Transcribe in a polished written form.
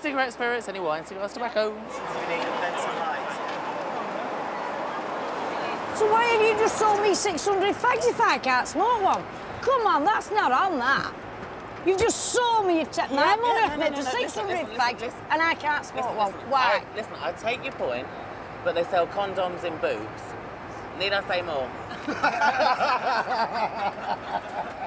cigarette, spirits, any wine, cigars, tobacco. So why have you just sold me 600 fags if I can't smoke one? Come on, that's not on that. You've just sold me, you've taken my money off me for 600 fags and I can't smoke one. Why? Listen, I take your point, but they sell condoms in booths. Need I say more?